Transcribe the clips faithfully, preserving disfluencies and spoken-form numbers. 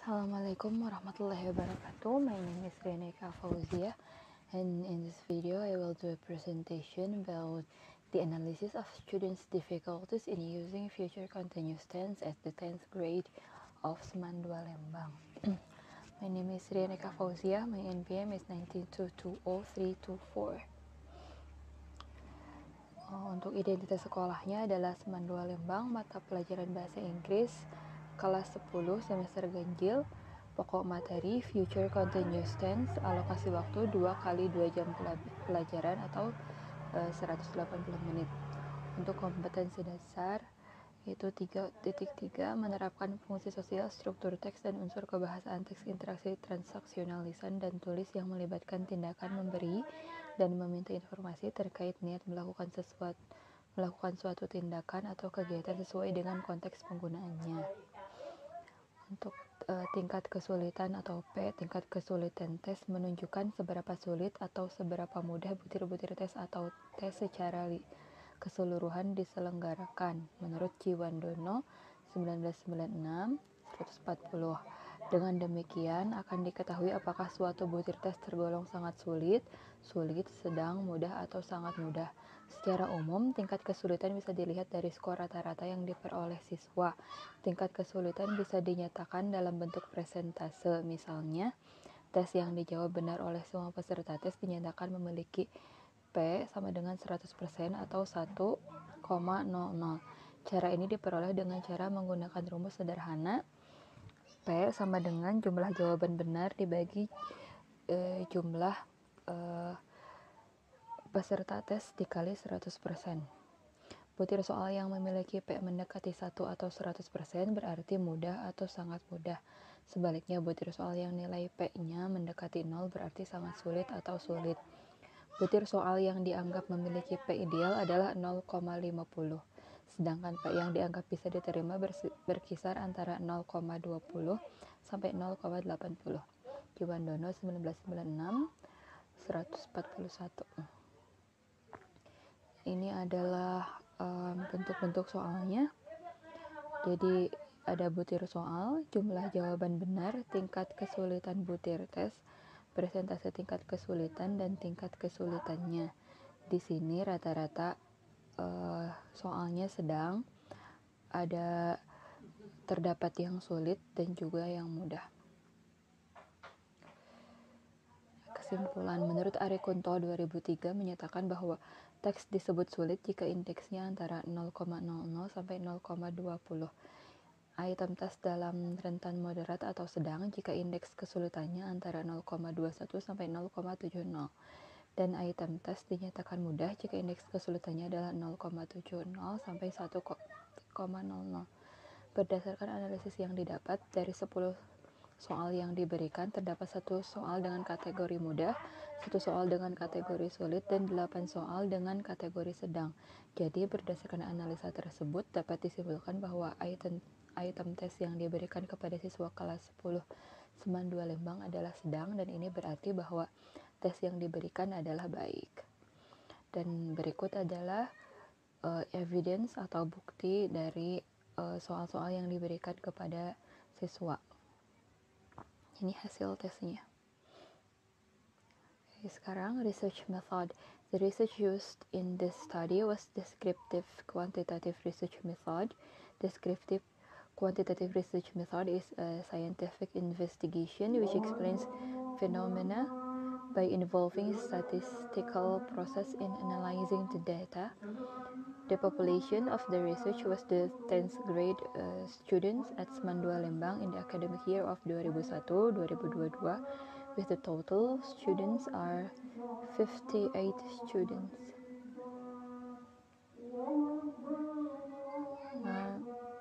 Assalamualaikum warahmatullahi wabarakatuh. My name is Reneka Fauzia, and in this video I will do a presentation about the analysis of students' difficulties in using future continuous tense at the tenth grade of Seman dua Lembang. My name is Reneka Fauzia. My N P M is nine two two zero three two four. Untuk identitas sekolahnya adalah Seman dua Lembang, mata pelajaran bahasa Inggris kelas sepuluh semester ganjil, pokok materi Future Continuous Tense, alokasi waktu dua kali dua jam pelajaran atau e, seratus delapan puluh menit. Untuk kompetensi dasar yaitu tiga titik tiga menerapkan fungsi sosial, struktur teks dan unsur kebahasaan teks, interaksi transaksional lisan dan tulis yang melibatkan tindakan memberi dan meminta informasi terkait niat melakukan sesuatu melakukan suatu tindakan atau kegiatan sesuai dengan konteks penggunaannya. Untuk uh, tingkat kesulitan atau P, tingkat kesulitan tes menunjukkan seberapa sulit atau seberapa mudah butir-butir tes atau tes secara li- keseluruhan diselenggarakan. Menurut Ciwandono seribu sembilan ratus sembilan puluh enam seratus empat puluh. Dengan demikian akan diketahui apakah suatu butir tes tergolong sangat sulit, sulit, sedang, mudah, atau sangat mudah. Secara umum, tingkat kesulitan bisa dilihat dari skor rata-rata yang diperoleh siswa. Tingkat kesulitan bisa dinyatakan dalam bentuk presentase. Misalnya, tes yang dijawab benar oleh semua peserta tes dinyatakan memiliki P sama dengan seratus persen atau satu koma nol nol. Cara ini diperoleh dengan cara menggunakan rumus sederhana. P sama dengan jumlah jawaban benar dibagi e, jumlah e, peserta tes dikali seratus persen. Butir soal yang memiliki P mendekati satu atau seratus persen berarti mudah atau sangat mudah. Sebaliknya, butir soal yang nilai P-nya mendekati nol berarti sangat sulit atau sulit. Butir soal yang dianggap memiliki P ideal adalah nol koma lima puluh. Sedangkan P yang dianggap bisa diterima berkisar antara nol koma dua puluh sampai nol koma delapan puluh. Ciwandono seribu sembilan ratus sembilan puluh enam seratus empat puluh satu. Ini adalah um, bentuk-bentuk soalnya. Jadi ada butir soal, jumlah jawaban benar, tingkat kesulitan butir tes, presentase tingkat kesulitan, dan tingkat kesulitannya. Di sini rata-rata uh, soalnya sedang, ada terdapat yang sulit dan juga yang mudah. Kesimpulan, menurut Arikunto dua ribu tiga menyatakan bahwa teks disebut sulit jika indeksnya antara nol koma nol nol sampai nol koma dua puluh. Item tes dalam rentan moderat atau sedang jika indeks kesulitannya antara nol koma dua satu sampai nol koma tujuh nol. Dan item tes dinyatakan mudah jika indeks kesulitannya adalah nol koma tujuh nol sampai satu koma nol nol. Berdasarkan analisis yang didapat dari sepuluh soal yang diberikan, terdapat satu soal dengan kategori mudah, satu soal dengan kategori sulit, dan delapan soal dengan kategori sedang. Jadi berdasarkan analisa tersebut dapat disimpulkan bahwa item item tes yang diberikan kepada siswa kelas sepuluh Seman dua Lembang adalah sedang, dan ini berarti bahwa tes yang diberikan adalah baik. Dan berikut adalah uh, evidence atau bukti dari uh, soal-soal yang diberikan kepada siswa. Ini hasil tesnya. Oke, sekarang research method. The research used in this study was descriptive quantitative research method. Descriptive quantitative research method is a scientific investigation which explains phenomena by involving statistical process in analyzing the data. The population of the research was the tenth grade uh, students at Seman dua Lembang in the academic year of dua ribu satu dua ribu dua puluh dua, with the total students are fifty-eight students. Uh,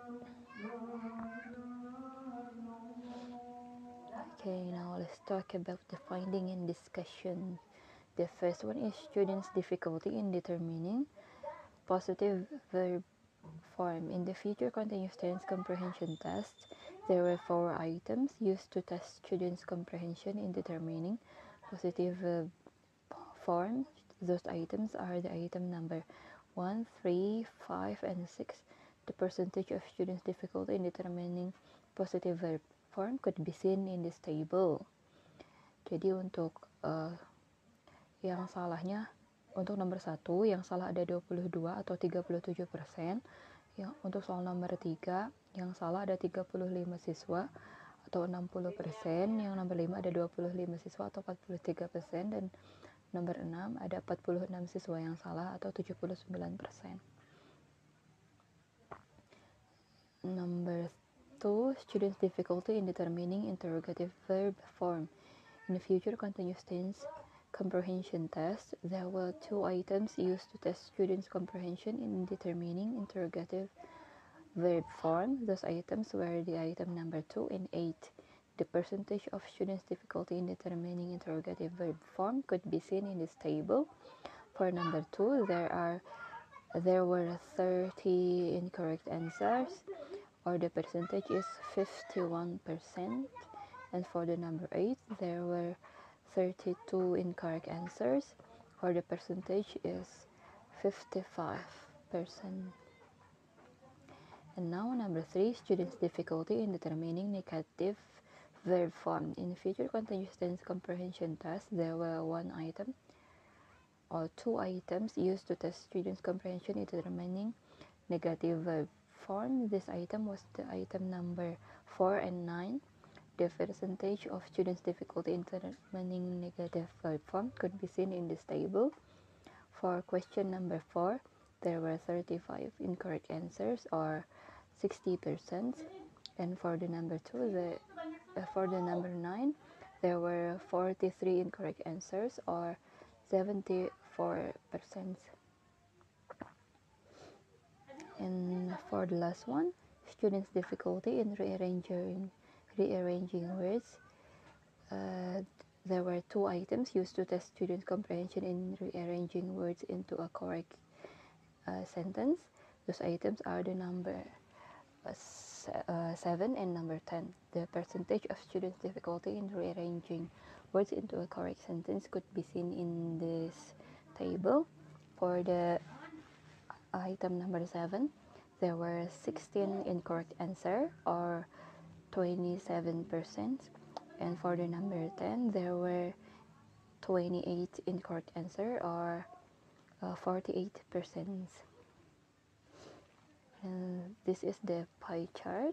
okay, now let's talk about the finding and discussion. The first one is students' difficulty in determining positive verb form. In the future continuous tense comprehension test, there were four items used to test students' comprehension in determining positive verb form. Those items are the item number one, three, five, and six. The percentage of students' difficulty in determining positive verb form could be seen in this table. Jadi untuk uh, yang salahnya, untuk nomor satu, yang salah ada dua puluh dua atau tiga puluh tujuh persen. Yang untuk soal nomor tiga, yang salah ada tiga puluh lima siswa atau enam puluh persen. Yang nomor lima ada dua puluh lima siswa atau empat puluh tiga persen. Dan nomor enam ada empat puluh enam siswa yang salah atau tujuh puluh sembilan persen. Number two, students' difficulty in determining interrogative verb form. In the future continuous tense comprehension test, there were two items used to test students' comprehension in determining interrogative verb form. Those items were the item number two and eight. The percentage of students' difficulty in determining interrogative verb form could be seen in this table. For number two, there are there were thirty incorrect answers, or the percentage is fifty-one percent. And for the number eight, there were thirty-two incorrect answers, or the percentage is fifty-five percent. And now number three, students' difficulty in determining negative verb form. In future continuous tense comprehension test, there were one item or two items used to test students' comprehension in determining negative verb form. This item was the item number four and nine. The percentage of students' difficulty in determining negative verb form could be seen in this table. For question number four, there were thirty-five incorrect answers, or sixty percent. And for the number two, the uh, for the number nine, there were forty-three incorrect answers, or seventy-four percent. And for the last one, students' difficulty in rearranging rearranging words. Uh, there were two items used to test students' comprehension in rearranging words into a correct uh, sentence. Those items are the number uh, uh, seven and number ten. The percentage of students' difficulty in rearranging words into a correct sentence could be seen in this table. For the item number seven, there were sixteen incorrect answers, or twenty-seven percent. And for the number ten, there were twenty-eight incorrect answers, or uh, forty-eight percent. And this is the pie chart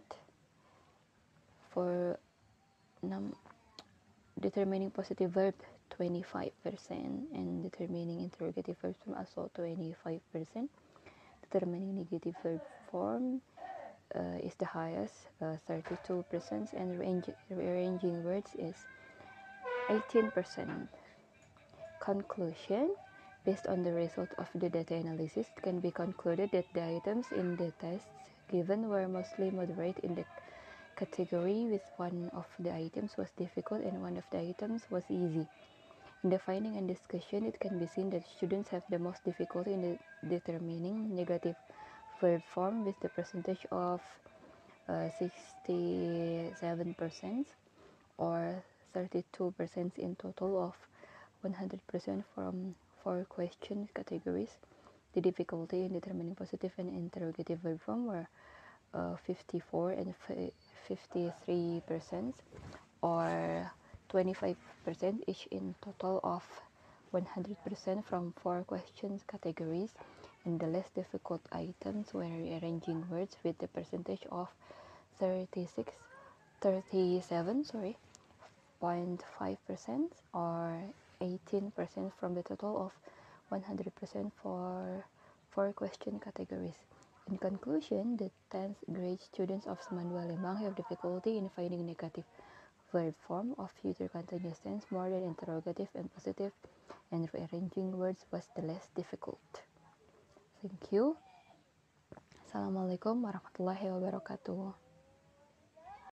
for num determining positive verb, twenty-five percent, and determining interrogative verb form also twenty-five percent. Determining negative verb form uh, is the highest, uh, thirty-two percent, and rearranging words is eighteen percent. Conclusion: based on the result of the data analysis, it can be concluded that the items in the tests given were mostly moderate in the category, with one of the items was difficult and one of the items was easy. In the finding and discussion, it can be seen that students have the most difficulty in de determining negative verb form, with the percentage of uh, sixty-seven percent, or thirty-two percent in total of one hundred percent from four question categories. The difficulty in determining positive and interrogative verb form were uh, fifty-four and fifty-three percent, or twenty-five percent each in total of one hundred percent from four questions categories. And the less difficult items were rearranging words, with the percentage of thirty-six, thirty-seven, sorry, zero point five percent, or eighteen percent from the total of one hundred percent for four question categories. In conclusion, the tenth grade students of Seman dua Lembang have difficulty in finding negative verb form of future continuous tense more than interrogative and positive, and rearranging words was the less difficult. Thank you. Assalamualaikum warahmatullahi wabarakatuh.